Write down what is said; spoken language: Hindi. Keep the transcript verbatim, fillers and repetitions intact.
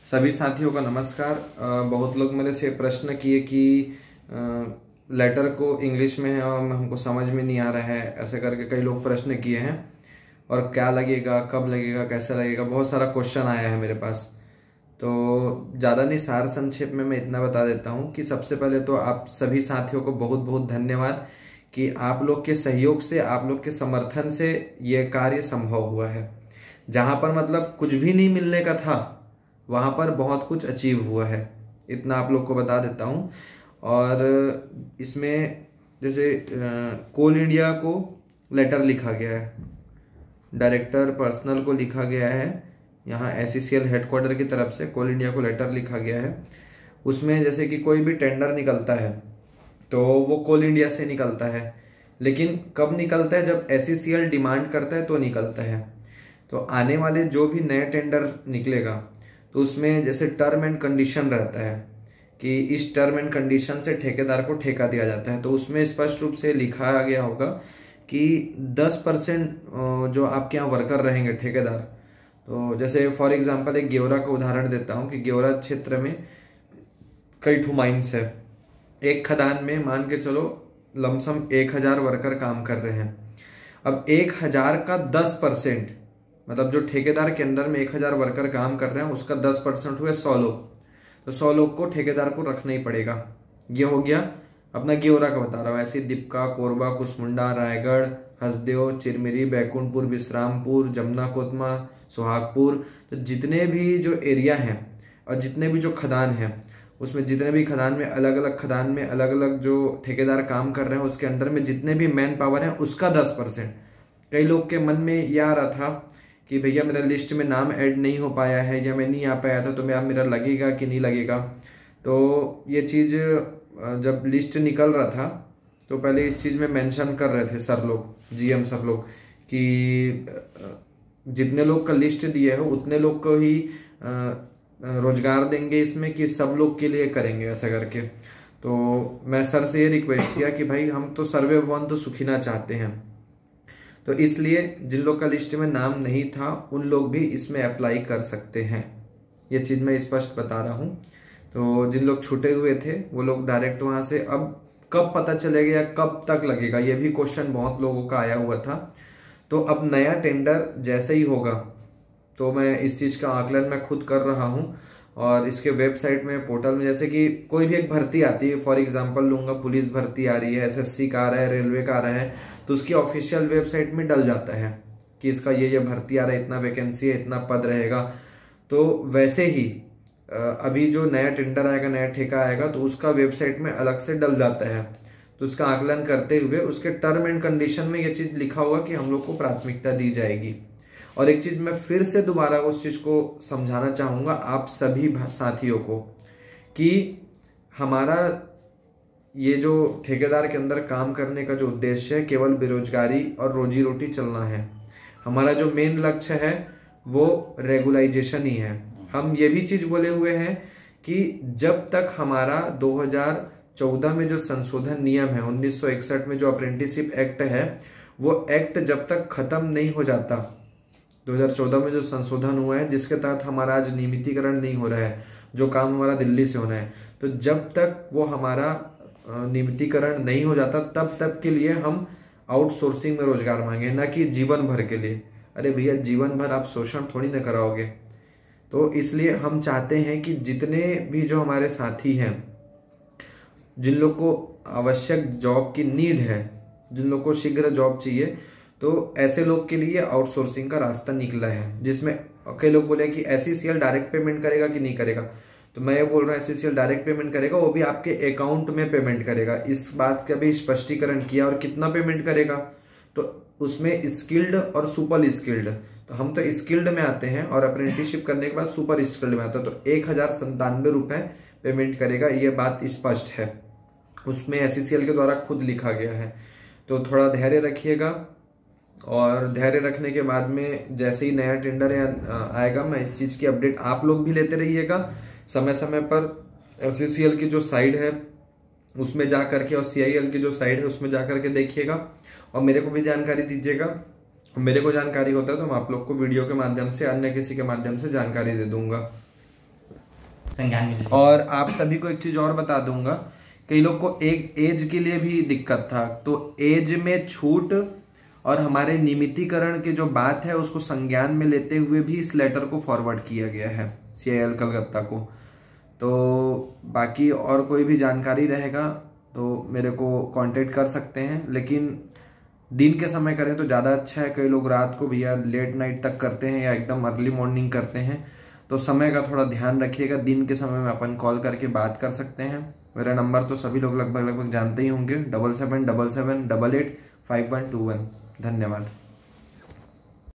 सभी साथियों का नमस्कार। अ, बहुत लोग मेरे से प्रश्न किए कि लेटर को इंग्लिश में है और हमको समझ में नहीं आ रहा है, ऐसे करके कई लोग प्रश्न किए हैं। और क्या लगेगा, कब लगेगा, कैसे लगेगा, बहुत सारा क्वेश्चन आया है मेरे पास। तो ज़्यादा नहीं, सार संक्षेप में मैं इतना बता देता हूँ कि सबसे पहले तो आप सभी साथियों को बहुत बहुत धन्यवाद कि आप लोग के सहयोग से, आप लोग के समर्थन से ये कार्य संभव हुआ है। जहाँ पर मतलब कुछ भी नहीं मिलने का था, वहाँ पर बहुत कुछ अचीव हुआ है, इतना आप लोग को बता देता हूँ। और इसमें जैसे कोल इंडिया को लेटर लिखा गया है, डायरेक्टर पर्सनल को लिखा गया है, यहाँ एसईसीएल हेडक्वार्टर की तरफ से कोल इंडिया को लेटर लिखा गया है। उसमें जैसे कि कोई भी टेंडर निकलता है तो वो कोल इंडिया से निकलता है, लेकिन कब निकलता है, जब एसईसीएल डिमांड करता है तो निकलता है। तो आने वाले जो भी नए टेंडर निकलेगा तो उसमें जैसे टर्म एंड कंडीशन रहता है कि इस टर्म एंड कंडीशन से ठेकेदार को ठेका दिया जाता है। तो उसमें स्पष्ट रूप से लिखा गया होगा कि दस परसेंट जो आपके यहाँ वर्कर रहेंगे ठेकेदार, तो जैसे फॉर एग्जांपल एक गेवरा का उदाहरण देता हूँ कि गेवरा क्षेत्र में कई ठो माइंस है। एक खदान में मान के चलो लमसम एक हजार वर्कर काम कर रहे हैं। अब एक हजार का दस परसेंट मतलब जो ठेकेदार के अंडर में एक हजार वर्कर काम कर रहे हैं उसका दस परसेंट हुए सौ लोग, तो सौ लोग को ठेकेदार को रखना ही पड़ेगा। ये हो गया अपना गेवरा का बता रहा हूँ। ऐसे दीपका, कोरबा, कुसमुंडा, रायगढ़, हसदेव, चिरमिरी, बैकुंठपुर, विश्रामपुर, जमुना कोतमा, सुहागपुर, तो जितने भी जो एरिया हैं और जितने भी जो खदान हैं उसमें जितने भी खदान में अलग अलग खदान में अलग अलग जो ठेकेदार काम कर रहे हैं उसके अंडर में जितने भी मैन पावर है उसका दस परसेंट। कई लोग के मन में ये आ रहा था कि भैया मेरा लिस्ट में नाम ऐड नहीं हो पाया है या मैं नहीं आ पाया था, तो मेरा मेरा लगेगा कि नहीं लगेगा। तो ये चीज़ जब लिस्ट निकल रहा था तो पहले इस चीज़ में मेंशन कर रहे थे सर लोग, जीएम सर लोग, कि जितने लोग का लिस्ट दिए हो उतने लोग को ही रोजगार देंगे इसमें, कि सब लोग के लिए करेंगे ऐसा करके। तो मैं सर से ये रिक्वेस्ट किया कि भाई हम तो सर्वे भवन्तु सुखिनः चाहते हैं, तो इसलिए जिन लोग का लिस्ट में नाम नहीं था उन लोग भी इसमें अप्लाई कर सकते हैं। ये चीज़ मैं स्पष्ट बता रहा हूँ। तो जिन लोग छूटे हुए थे वो लोग डायरेक्ट वहाँ से, अब कब पता चलेगा या कब तक लगेगा, ये भी क्वेश्चन बहुत लोगों का आया हुआ था। तो अब नया टेंडर जैसे ही होगा तो मैं इस चीज़ का आकलन मैं खुद कर रहा हूँ और इसके वेबसाइट में, पोर्टल में, जैसे कि कोई भी एक भर्ती आती है, फॉर एग्जांपल लूंगा पुलिस भर्ती आ रही है, एसएससी का आ रहा है, रेलवे का आ रहा है, तो उसकी ऑफिशियल वेबसाइट में डल जाता है कि इसका ये ये भर्ती आ रहा है, इतना वैकेंसी है, इतना पद रहेगा। तो वैसे ही अभी जो नया टेंडर आएगा, नया ठेका आएगा, तो उसका वेबसाइट में अलग से डल जाता है। तो उसका आकलन करते हुए उसके टर्म एंड कंडीशन में ये चीज़ लिखा होगा कि हम लोग को प्राथमिकता दी जाएगी। और एक चीज़ मैं फिर से दोबारा उस चीज़ को समझाना चाहूँगा आप सभी साथियों को कि हमारा ये जो ठेकेदार के अंदर काम करने का जो उद्देश्य है केवल बेरोजगारी और रोजी रोटी चलना है। हमारा जो मेन लक्ष्य है वो रेगुलाइजेशन ही है। हम ये भी चीज़ बोले हुए हैं कि जब तक हमारा दो हज़ार चौदह में जो संशोधन नियम है, उन्नीस सौ इकसठ में जो अप्रेंटिसशिप एक्ट है, वो एक्ट जब तक खत्म नहीं हो जाता, दो हज़ार चौदह में जो संशोधन हुआ है जिसके तहत हमारा आज नियमितीकरण नहीं हो रहा है, जो काम हमारा दिल्ली से होना है, तो जब तक वो हमारा नियमितीकरण नहीं हो जाता तब तक के लिए हम आउटसोर्सिंग में रोजगार मांगे, ना कि जीवन भर के लिए। अरे भैया, जीवन भर आप शोषण थोड़ी ना कराओगे। तो इसलिए हम चाहते हैं कि जितने भी जो हमारे साथी हैं, जिन लोग को आवश्यक जॉब की नीड है, जिन लोग को शीघ्र जॉब चाहिए, तो ऐसे लोग के लिए आउटसोर्सिंग का रास्ता निकला है, जिसमें कई लोग बोले कि एसईसीएल डायरेक्ट पेमेंट करेगा कि नहीं करेगा। तो मैं ये बोल रहा हूँ एसईसीएल डायरेक्ट पेमेंट करेगा, वो भी आपके अकाउंट में पेमेंट करेगा। इस बात का भी स्पष्टीकरण किया। और कितना पेमेंट करेगा, तो उसमें स्किल्ड और सुपर स्किल्ड, तो हम तो स्किल्ड में आते हैं और अप्रेंटिसशिप करने के बाद सुपर स्किल्ड में आता है, तो एक हजार संतानवे रुपए पेमेंट करेगा, ये बात स्पष्ट है। उसमें एसईसीएल के द्वारा खुद लिखा गया है। तो थोड़ा धैर्य रखिएगा और धैर्य रखने के बाद में जैसे ही नया टेंडर आएगा मैं इस चीज़ की अपडेट आप लोग भी लेते रहिएगा समय समय पर। एसईसीएल की जो साइड है उसमें जा करके और सीआईएल की जो साइड है उसमें जा करके देखिएगा और मेरे को भी जानकारी दीजिएगा। मेरे को जानकारी होता है तो मैं आप लोग को वीडियो के माध्यम से, अन्य किसी के माध्यम से जानकारी दे दूंगा। संज्ञान में ले। और आप सभी को एक चीज और बता दूंगा, कई लोग को एक एज के लिए भी दिक्कत था, तो एज में छूट और हमारे नियमितीकरण की जो बात है उसको संज्ञान में लेते हुए भी इस लेटर को फॉरवर्ड किया गया है सी आई एल कलकत्ता को। तो बाकी और कोई भी जानकारी रहेगा तो मेरे को कांटेक्ट कर सकते हैं, लेकिन दिन के समय करें तो ज़्यादा अच्छा है। कई लोग रात को भी या लेट नाइट तक करते हैं या एकदम अर्ली मॉर्निंग करते हैं, तो समय का थोड़ा ध्यान रखिएगा। दिन के समय में अपन कॉल करके बात कर सकते हैं। मेरा नंबर तो सभी लोग लगभग लगभग जानते ही होंगे, double seven double seven double eight five one two one. धन्यवाद।